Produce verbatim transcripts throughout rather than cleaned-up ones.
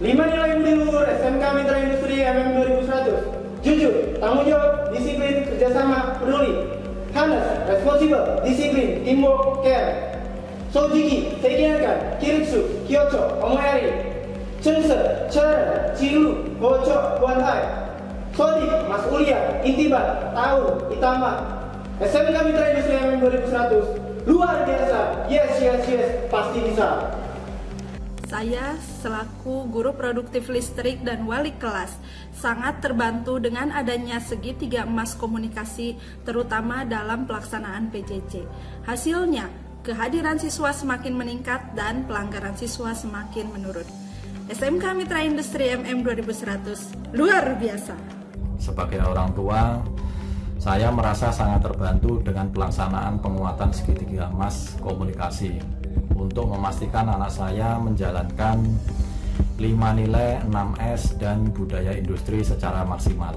lima nilai budi luhur S M K Mitra Industri M M dua ribu seratus. Jujur, tanggung jawab, disiplin, kerjasama, peduli. Honest, responsible, disiplin, teamwork, care. Sojiki, Seikinkan, Kiritsu, Kyocho, Omoyari. Cengse, Cara, Cilu, Bocok, Buanhai. Sodik, Masuliah, Intibat, Tahun, Itama. S M K Mitra Industri M M dua ribu seratus. Luar biasa, yes, yes, yes, pasti bisa. Saya selaku guru produktif listrik dan wali kelas sangat terbantu dengan adanya segitiga emas komunikasi terutama dalam pelaksanaan P J C. Hasilnya, kehadiran siswa semakin meningkat dan pelanggaran siswa semakin menurun. S M K Mitra Industri M M dua ribu seratus luar biasa. Sebagai orang tua, saya merasa sangat terbantu dengan pelaksanaan penguatan segitiga emas komunikasi untuk memastikan anak saya menjalankan lima nilai, enam S, dan budaya industri secara maksimal.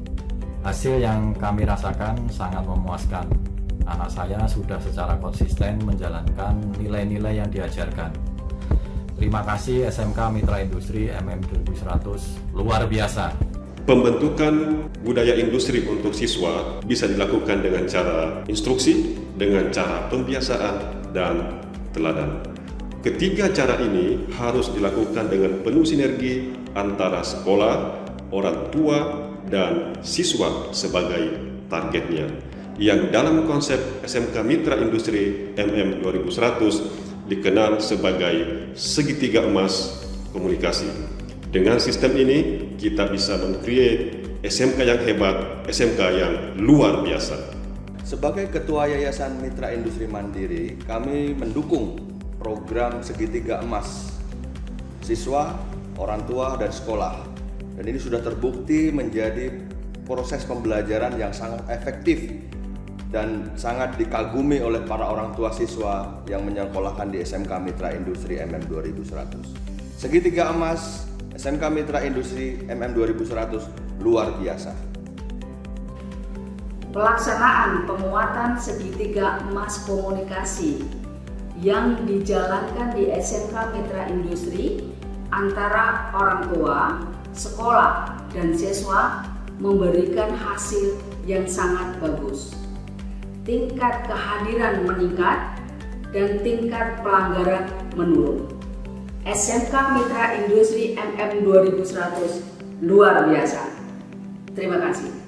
Hasil yang kami rasakan sangat memuaskan. Anak saya sudah secara konsisten menjalankan nilai-nilai yang diajarkan. Terima kasih S M K Mitra Industri M M dua ribu seratus, luar biasa. Pembentukan budaya industri untuk siswa bisa dilakukan dengan cara instruksi, dengan cara pembiasaan, dan teladan. Ketiga cara ini harus dilakukan dengan penuh sinergi antara sekolah, orang tua, dan siswa sebagai targetnya. Yang dalam konsep S M K Mitra Industri M M dua ribu seratus dikenal sebagai segitiga emas komunikasi. Dengan sistem ini, kita bisa meng-create S M K yang hebat, S M K yang luar biasa. Sebagai Ketua Yayasan Mitra Industri Mandiri, kami mendukung program Segitiga Emas siswa, orang tua, dan sekolah. Dan ini sudah terbukti menjadi proses pembelajaran yang sangat efektif dan sangat dikagumi oleh para orang tua siswa yang menyekolahkan di S M K Mitra Industri M M dua ribu seratus. Segitiga Emas S M K Mitra Industri M M dua ribu seratus luar biasa. Pelaksanaan penguatan segitiga emas komunikasi yang dijalankan di S M K Mitra Industri antara orang tua, sekolah, dan siswa memberikan hasil yang sangat bagus. Tingkat kehadiran meningkat dan tingkat pelanggaran menurun. S M K Mitra Industri M M dua ribu seratus luar biasa. Terima kasih.